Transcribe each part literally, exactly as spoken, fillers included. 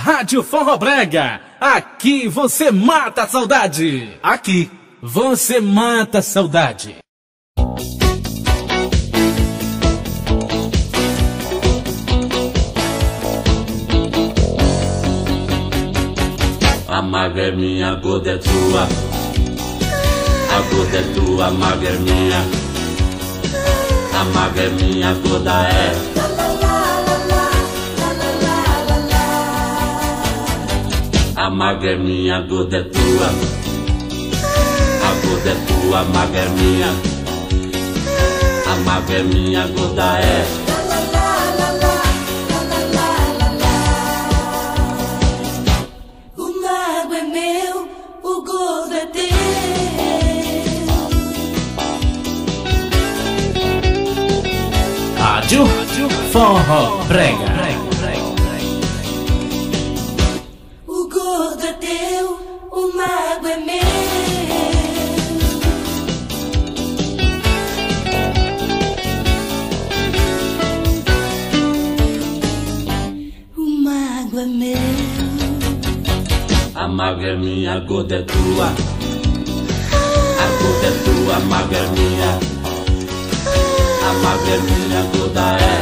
Rádio Forró Brega. Aqui você mata a saudade. Aqui você mata a saudade. A maga é minha, a gorda é tua. A gorda é tua, a maga é minha. A maga é minha, a gorda é. A maga é minha, a gorda é tua. A gorda é tua, a maga é minha. A maga é minha, a gorda é. O mago é meu, o gordo é teu. Rádio Forró Brega. O gordo é teu, o mago é meu. O mago é meu. A maga é minha, a gorda é tua. A gorda é tua, a maga é minha. A maga é minha, a gorda é.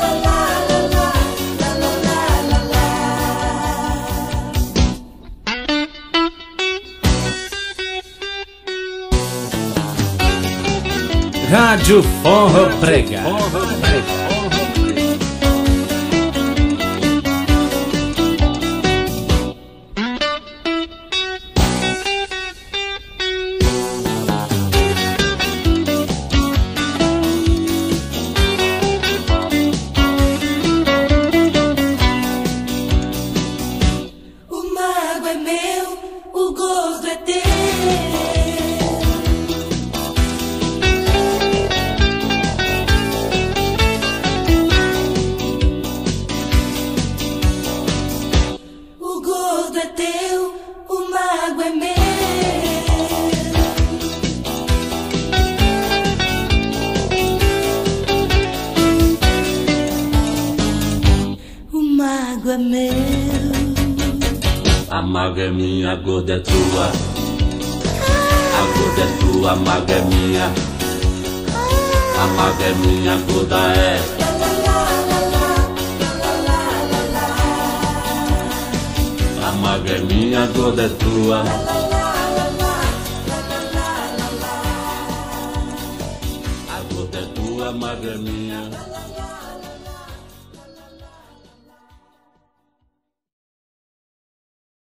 Rádio Forró Brega. O mago é meu, o gordo é teu. O gordo é teu, o mago é meu. O mago é meu. A maga é minha, a gorda é tua. A gorda é tua, a maga é minha. A maga é minha, a gorda é. A maga é minha, a gorda é tua. A gorda é tua, a maga é minha.